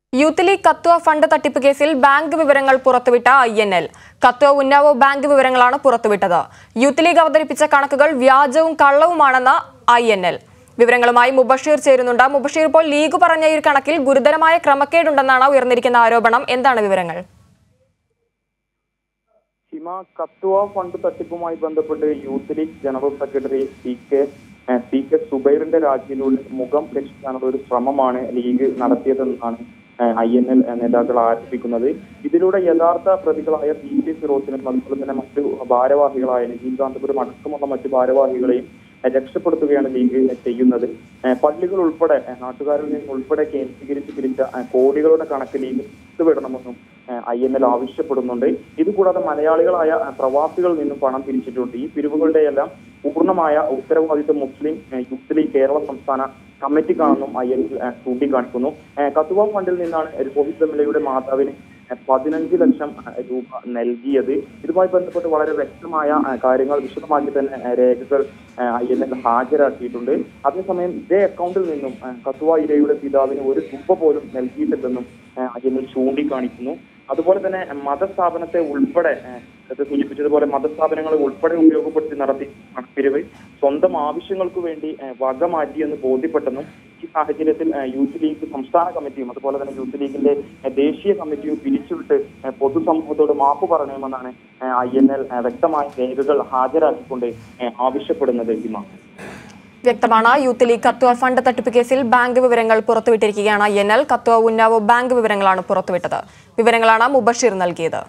Youth league Kathua fund തട്ടിപ്പ് കേസിൽ bank വിവരങ്ങൾ പുറത്തുവിട്ട INL. കത്വ ഉന്നാവോ ബാങ്ക് വിവരങ്ങളാണ് പുറത്തുവിട്ടത്. യൂത്ത് ലീഗ് അവതരിപ്പിച്ച കണക്കുകൾ വ്യാജവും കള്ളവുമാണെന്ന് INL. വിവരങ്ങളുമായി മുബഷീർ ചേരുന്നുണ്ട്. മുബഷീർ, ഇപ്പോൾ ലീഗ് പറഞ്ഞ ഈ കണക്കിൽ ഗുരുതരമായ ക്രമക്കേടുണ്ടെന്നാണ് ഉയർന്നിരിക്കുന്ന ആരോപണം. എന്താണ് വിവരങ്ങൾ? കത്വ ഫണ്ട് തട്ടിപ്പുമായി ബന്ധപ്പെട്ട് youth league general secretary P K സുബൈറിന്റെ രാജിയിലൂടെ മുഖം രക്ഷിക്കാനുള്ള ഒരു ശ്രമമാണ് ലീഗ് നടത്തിയതെന്നാണ് INL നേതാക്കൾ ആരോപിക്കുന്നത്. ഇതിലൂടെ യഥാർത്ഥ പ്രതികളായ PK ഫിറോസിനും അതുപോലെ തന്നെ മറ്റു ഭാരവാഹികളായ നജീബ് അടക്കമുള്ള മറ്റു ഭാരവാഹികളെയും രക്ഷപ്പെടുത്തുകയാണ് ലീഗ് ചെയ്യുന്നത്. പള്ളികൾ ഉൾപ്പെടെ നാട്ടുകാരിൽ നിന്ന് ഉൾപ്പെടെ കേന്ദ്രീകരിച്ച് പിരിച്ച കോടികളുടെ കണക്ക് ലീഗ് വിടണമെന്നും INL ആവശ്യപ്പെടുന്നുണ്ട്. ഇതുകൂടാതെ മലയാളികളായ പ്രവാസികളിൽ നിന്നും പണം പിരിച്ചിട്ടുണ്ട്. ഈ പിരിവുകളുടെ എല്ലാം പൂർണ്ണമായ ഉത്തരവാദിത്വം മുസ്ലിം യൂത്ത് ലീഗ് കേരള സംസ്ഥാന കമ്മിറ്റിക്കാണെന്നും INL ചൂണ്ടിക്കാണിക്കുന്നു. കത്വ ഫണ്ടിൽ നിന്നാണ് രോഹിത് MLAയുടെ മാതാവിന് 15 ലക്ഷം രൂപ നൽകിയത്. ഇതുമായി ബന്ധപ്പെട്ട് വളരെ വ്യക്തമായ കാര്യങ്ങൾ വിശദമാക്കി തന്നെ രേഖകൾ INL ഹാജരാക്കിയിട്ടുണ്ട്. അതേസമയം ഇതേ അക്കൗണ്ടിൽ നിന്നും കത്വ ഇരയുടെ പിതാവിന് ഒരു രൂപ പോലും നൽകിയിട്ടില്ലെന്നും INL ചൂണ്ടിക്കാണിക്കുന്നു. അതുപോലെ തന്നെ മതസ്ഥാപനത്തെ ഉൾപ്പെടെ സൂചിപ്പിച്ചതുപോലെ മതസ്ഥാപനങ്ങളെ ഉൾപ്പെടെ ഉപയോഗപ്പെടുത്തി നടത്തി പിരിവ് സ്വന്തം ആവശ്യങ്ങൾക്ക് വേണ്ടി വക മാറ്റിയെന്ന് ബോധ്യപ്പെട്ടെന്നും ഈ സാഹചര്യത്തിൽ യൂത്ത് ലീഗ് സംസ്ഥാന കമ്മിറ്റിയും അതുപോലെ തന്നെ യൂത്ത് ലീഗിന്റെ ദേശീയ കമ്മിറ്റിയും പിരിച്ചുവിട്ട് പൊതുസമൂഹത്തോട് മാപ്പ് പറയണമെന്നാണ് INL വ്യക്തമായ രേഖകൾ ഹാജരാക്കിക്കൊണ്ട് ആവശ്യപ്പെടുന്നത്. വ്യക്തമാണ്. യൂത്ത് ലീഗ് കത്വ ഫണ്ട് തട്ടിപ്പ് കേസിൽ ബാങ്ക് വിവരങ്ങൾ പുറത്തുവിട്ടിരിക്കുകയാണ് INL. കത്വ ഉന്നാവോ ബാങ്ക് വിവരങ്ങളാണ് പുറത്തുവിട്ടത്. വിവരങ്ങളാണ് മുബഷീർ നൽകിയത്.